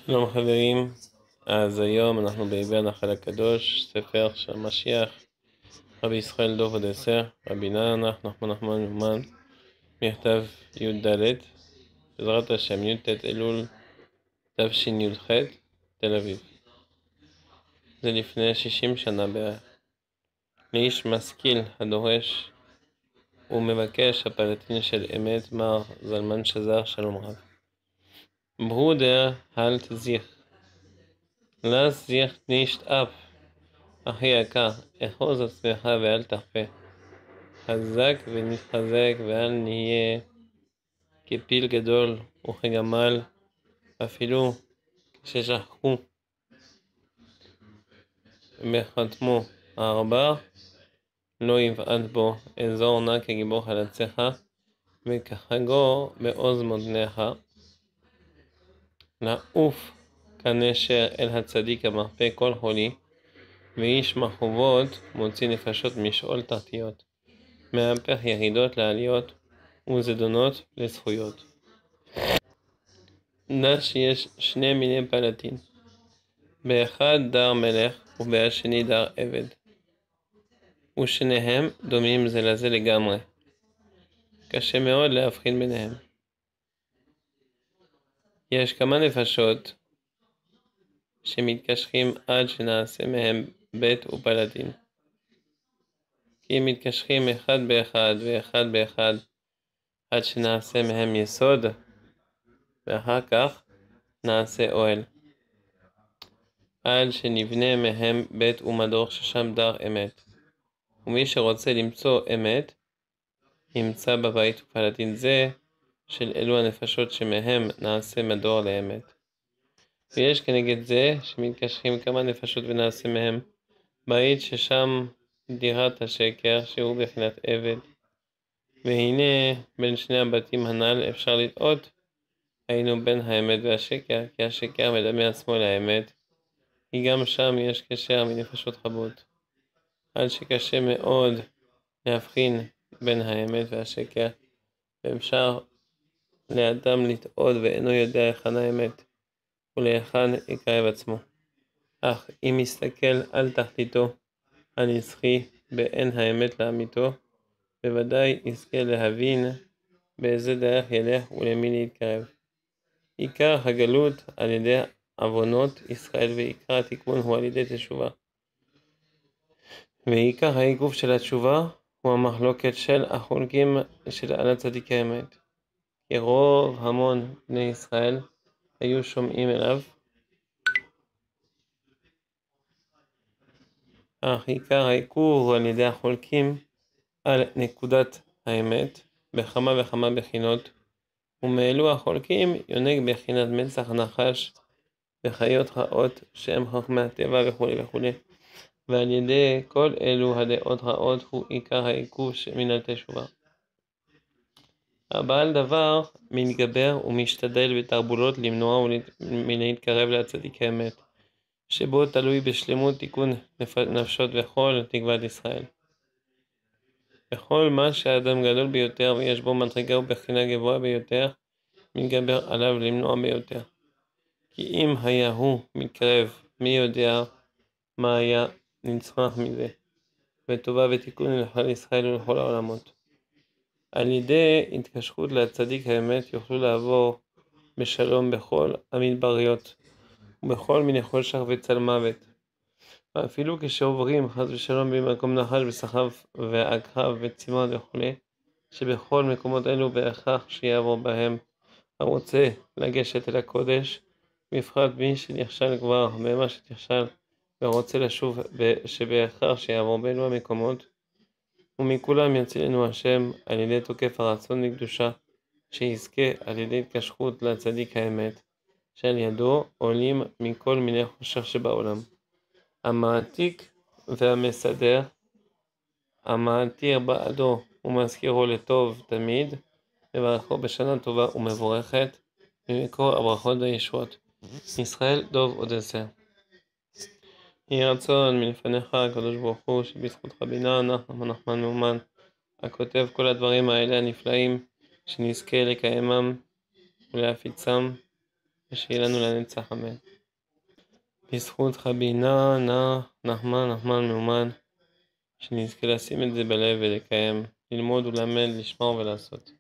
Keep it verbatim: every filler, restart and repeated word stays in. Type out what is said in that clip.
שלום חברים, אז היום אנחנו בעיבי הנחל הקדוש, ספר של משיח, רבי ישראל דוב אודסר, רבי נח נחמן נחמן יומן, מכתב י"ד, בעזרת השם י"ט אלול תשי"ח, תל אביב. זה לפני שישים שנה בערך. לאיש משכיל הדורש ומבקש הפלטין של אמת מר זלמן שזר שלום רב. ברודר halt sich, lass sich nicht ab. אחי יקר, אחוז עצמך ואל תחפה. חזק ונתחזק ואל נהיה כפיל גדול וכגמל, אפילו כששחקו בחתמו הערבר, לא יבעט בו. אזור נא כגיבור חלציך וכחגו בעוז מותניך. לעוף כנשר אל הצדיק המרפא כל חולי, ואיש מחובות מוציא נפשות משאול תחתיות, מהפך ירידות לעליות וזדונות לזכויות. דע שיש שני מיני פלטין, באחד דר מלך ובשני דר עבד, ושניהם דומים זה לזה לגמרי. קשה מאוד להבחין ביניהם. יש כמה נפשות שמתקשרים עד שנעשה מהם בית ופלטין, כי הם מתקשרים אחד באחד ואחד באחד עד שנעשה מהם יסוד, ואחר כך נעשה אוהל, עד שנבנה מהם בית ומדור ששם דר אמת. ומי שרוצה למצוא אמת, ימצא בבית ופלטין זה של אלו הנפשות שמהם נעשה מדור לאמת. ויש כנגד זה שמתקשרים כמה נפשות ונעשה מהם בית ששם דירת השקר שהוא בחינת עבד. והנה בין שני הבתים הנ"ל אפשר לטעות, היינו בין האמת והשקר, כי השקר מדמה עצמו לאמת, כי גם שם יש קשר מנפשות רבות, עד שקשה מאוד להבחין בין האמת והשקר, ואפשר לאדם לטעות ואינו יודע היכן האמת ולהיכן יקרב עצמו. אך אם יסתכל על תכליתו הנצחי באין האמת לאמיתו, בוודאי יזכה להבין באיזה דרך ילך ולמי להתקרב. עיקר הגלות על ידי עוונות ישראל, ועיקר התיקון הוא על ידי תשובה. ועיקר העיכוב של התשובה הוא המחלוקת של החולקים של על הצדיק האמת. כי רוב המון בני ישראל היו שומעים אליו, אך עיקר העיכוב הוא על ידי החולקים על נקודת האמת בכמה וכמה בחינות, ומאלו החולקים יונק בחינת מצח נחש וחיות רעות שהם חכמי הטבע וכו' וכו'. ועל ידי כל אלו הדעות רעות הוא עיקר העיכוב מן התשובה. הבעל דבר מתגבר ומשתדל בתרבולות למנוע ולהתקרב להצדיק האמת, שבו תלוי בשלמות תיקון נפשות וכל תקוות ישראל. וכל מה שהאדם גדול ביותר ויש בו מדרגה ובחינה גבוהה ביותר, מתגבר עליו למנוע ביותר. כי אם היה הוא מתקרב, מי יודע מה היה נצמח מזה, וטובה ותיקון לכל ישראל ולכל העולמות. על ידי התקשרות לצדיק האמת יוכלו לעבור בשלום בכל המדבריות ובכל מיני חושך וצל מוות. ואפילו כשעוברים חס ושלום במקום נחש וסחף ועקרב וצימון וכו', שבכל מקומות אלו בהכרח שיעבור בהם הרוצה לגשת אל הקודש, בפרט מי שנכשל כבר במה שנכשל ורוצה לשוב שבהכרח שיעבור באלו המקומות. ומכולם יצילנו השם על ידי תוקף הרצון לקדושה, שיזכה על ידי התקשרות לצדיק האמת, שעל ידו עולים מכל מיני חושך שבעולם. המעתיק והמסדר, המעתיר בעדו ומזכירו לטוב תמיד, מברכו בשנה טובה ומבורכת, ממקור הברכות והישועות. ישראל דוב אודסר. יהי רצון מלפניך הקדוש ברוך הוא, שבזכות רבי נח נחמן מאומן הכותב כל הדברים האלה הנפלאים, שנזכה לקיימם ולהפיצם ושיהיה לנו לנצח אמן. בזכות רבי נא נא נחמן נחמן מאומן, שנזכה לשים את זה בלב ולקיים, ללמוד ולמד, לשמור ולעשות.